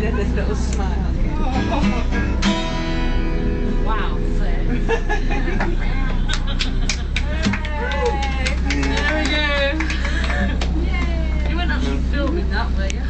provided this little smile. Wow, There we go. you weren't actually filming that, were you?